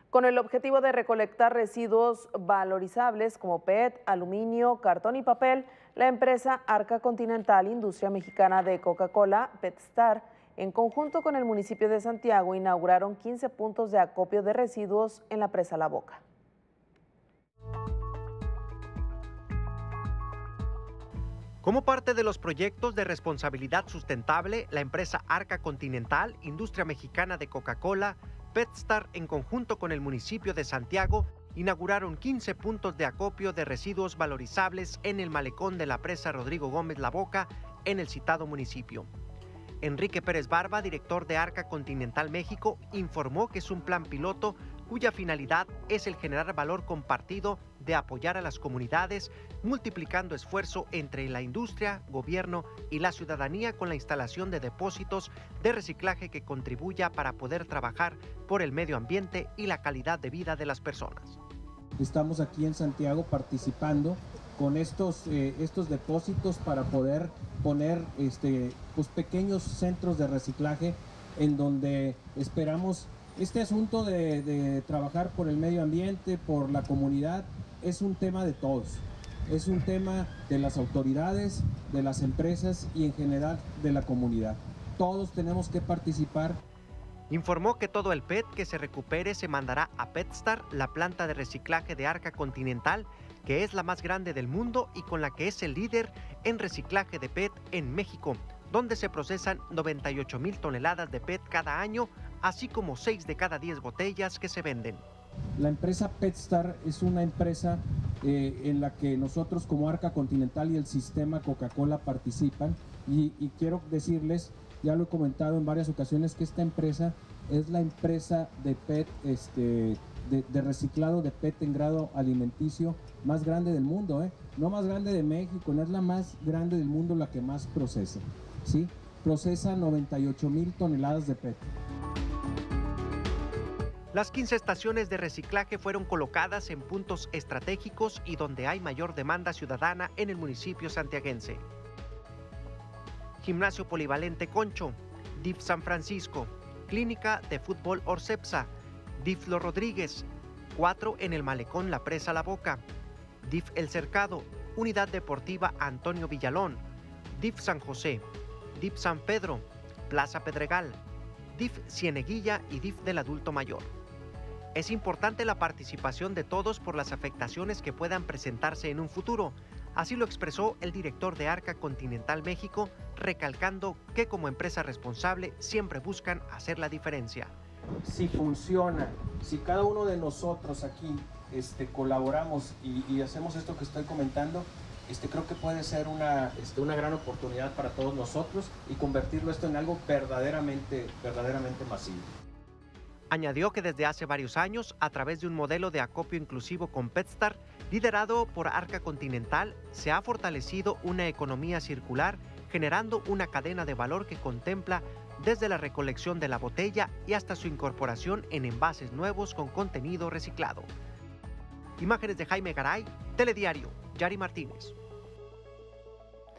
Con el objetivo de recolectar residuos valorizables como PET, aluminio, cartón y papel, la empresa Arca Continental, industria mexicana de Coca-Cola, PetStar, en conjunto con el municipio de Santiago, inauguraron 15 puntos de acopio de residuos en la presa La Boca. Como parte de los proyectos de responsabilidad sustentable, la empresa Arca Continental, industria mexicana de Coca-Cola, PetStar, en conjunto con el municipio de Santiago, inauguraron 15 puntos de acopio de residuos valorizables en el malecón de la presa Rodrigo Gómez La Boca, en el citado municipio. Enrique Pérez Barba, director de Arca Continental México, informó que es un plan piloto cuya finalidad es el generar valor compartido de apoyar a las comunidades, multiplicando esfuerzo entre la industria, gobierno y la ciudadanía con la instalación de depósitos de reciclaje que contribuya para poder trabajar por el medio ambiente y la calidad de vida de las personas. Estamos aquí en Santiago participando con estos depósitos para poder poner pequeños centros de reciclaje en donde esperamos este asunto de trabajar por el medio ambiente, por la comunidad, es un tema de todos. Es un tema de las autoridades, de las empresas y en general de la comunidad. Todos tenemos que participar. Informó que todo el PET que se recupere se mandará a PetStar, la planta de reciclaje de Arca Continental, que es la más grande del mundo y con la que es el líder en reciclaje de PET en México, donde se procesan 98,000 toneladas de PET cada año, así como 6 de cada 10 botellas que se venden. La empresa PetStar es una empresa en la que nosotros como Arca Continental y el sistema Coca-Cola participan y quiero decirles, ya lo he comentado en varias ocasiones, que esta empresa es la empresa de PET, de reciclado de PET en grado alimenticio más grande del mundo, no más grande de México, no es la más grande del mundo la que más procesa, ¿sí? Procesa 98,000 toneladas de PET. Las 15 estaciones de reciclaje fueron colocadas en puntos estratégicos y donde hay mayor demanda ciudadana en el municipio santiaguense. Gimnasio Polivalente Concho, DIF San Francisco, Clínica de Fútbol Orcepsa, DIF Los Rodríguez, 4 en el malecón La Presa La Boca, DIF El Cercado, Unidad Deportiva Antonio Villalón, DIF San José, DIF San Pedro, Plaza Pedregal, DIF Cieneguilla y DIF del Adulto Mayor. Es importante la participación de todos por las afectaciones que puedan presentarse en un futuro. Así lo expresó el director de Arca Continental México, recalcando que como empresa responsable siempre buscan hacer la diferencia. Si funciona, si cada uno de nosotros aquí colaboramos y hacemos esto que estoy comentando, creo que puede ser una gran oportunidad para todos nosotros y convertirlo esto en algo verdaderamente masivo. Añadió que desde hace varios años, a través de un modelo de acopio inclusivo con PetStar, liderado por Arca Continental, se ha fortalecido una economía circular, generando una cadena de valor que contempla desde la recolección de la botella y hasta su incorporación en envases nuevos con contenido reciclado. Imágenes de Jaime Garay, Telediario, Yari Martínez.